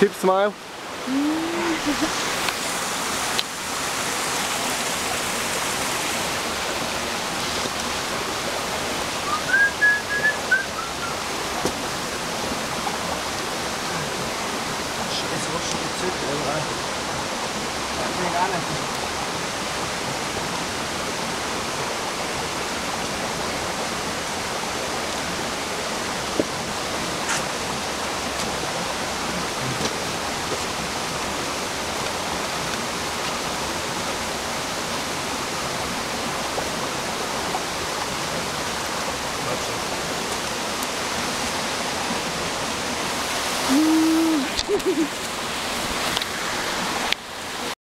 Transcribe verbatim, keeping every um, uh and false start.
Keep smile. Scheiße, was schon gezückt, oder? Nee, gar nicht. Mm.